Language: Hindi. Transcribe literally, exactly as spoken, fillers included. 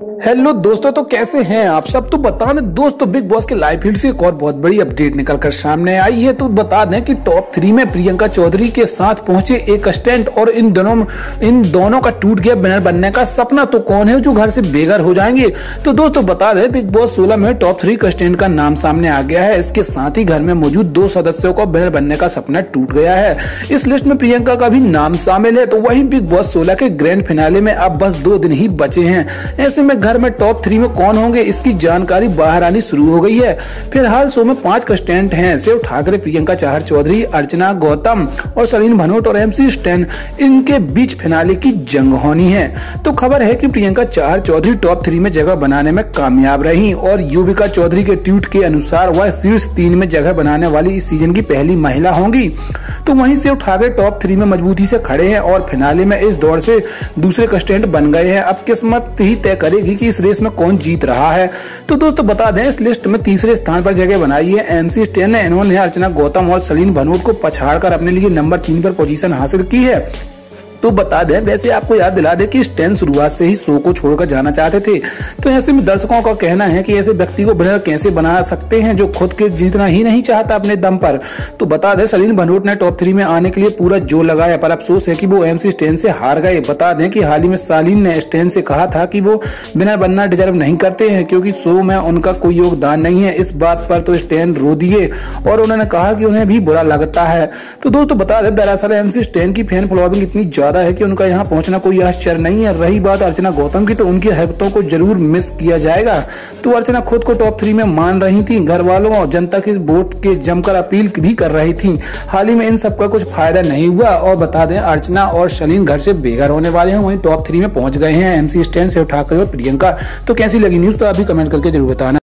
हेलो दोस्तों, तो कैसे हैं आप सब। तो बता दें दोस्तों, बिग बॉस के लाइव फीड से एक और बहुत बड़ी अपडेट निकलकर सामने आई है। तो बता दें कि टॉप थ्री में प्रियंका चौधरी के साथ पहुंचे एक स्टैंड और इन दोनों इन दोनों का टूट गया विनर बनने का सपना। तो कौन है जो घर से बेघर हो जाएंगे। तो दोस्तों बता दें, बिग बॉस सोलह में टॉप थ्री कंटेस्टेंट का नाम सामने आ गया है। इसके साथ ही घर में मौजूद दो सदस्यों को विनर बनने का सपना टूट गया है। इस लिस्ट में प्रियंका का भी नाम शामिल है। तो वहीं बिग बॉस सोलह के ग्रैंड फिनाले में अब बस दो दिन ही बचे हैं। ऐसे में घर में टॉप थ्री में कौन होंगे, इसकी जानकारी बाहर आनी शुरू हो गई है। फिलहाल शो में पांच कंटेस्टेंट हैं। शिव ठाकरे, प्रियंका चाहर चौधरी, अर्चना गौतम और सलीन भनोट और एमसी स्टैन। इनके बीच फिनाले की जंग होनी है। तो खबर है कि प्रियंका चाहर चौधरी टॉप थ्री में जगह बनाने में कामयाब रही और युविका चौधरी के ट्वीट के अनुसार वह शीर्ष तीन में जगह बनाने वाली इस सीजन की पहली महिला होंगी। तो वहीं शिव ठाकरे टॉप थ्री में मजबूती से खड़े हैं और फिनाले में इस दौर से दूसरे कंटेस्टेंट बन गए हैं। अब किस्मत ही तय करेगी कि इस रेस में कौन जीत रहा है। तो दोस्तों बता दें, इस लिस्ट में तीसरे स्थान पर जगह बनाई है एमसी स्टैन ने। इन्होंने अर्चना गौतम और सलीन भनोट को पछाड़कर अपने लिए नंबर तीन पर पोजीशन हासिल की है। तो बता दें, वैसे आपको याद दिला दे कि स्टैन शुरुआत से ही शो को छोड़कर जाना चाहते थे। तो ऐसे में दर्शकों का कहना है कि ऐसे व्यक्ति को विनर कैसे बना सकते हैं जो खुद के जीतना ही नहीं चाहता अपने दम पर। तो बता दें, सलीन भनोट ने टॉप थ्री में आने के लिए पूरा जोर लगाया, पर अफसोस है कि वो एमसी स्टैन से हार गए। बता दें कि हाल ही में सलीन ने स्टैन से कहा था कि वो विनर बनना डिजर्व नहीं करते हैं क्योंकि शो में उनका कोई योगदान नहीं है। इस बात पर तो स्टैन रो दिए और उन्होंने कहा कि उन्हें भी बुरा लगता है। तो दोस्तों बता दें, दरअसल एमसी स्टैन की फैन फॉलोइंग इतनी ज्यादा है कि उनका यहाँ पहुंचना कोई आश्चर्य नहीं है। रही बात अर्चना गौतम की, तो उनकी हरकतों को जरूर मिस किया जाएगा। तो अर्चना खुद को टॉप थ्री में मान रही थी, घर वालों और जनता के वोट के जमकर अपील भी कर रही थी। हाल ही में इन सबका कुछ फायदा नहीं हुआ और बता दें, अर्चना और सलीन घर से बेघर होने वाले हैं। वहीं टॉप थ्री में पहुंच गए हैं एमसी स्टैन, शिव ठाकरे और प्रियंका। तो कैसी लगी न्यूज, तो अभी कमेंट करके जरूर बताना।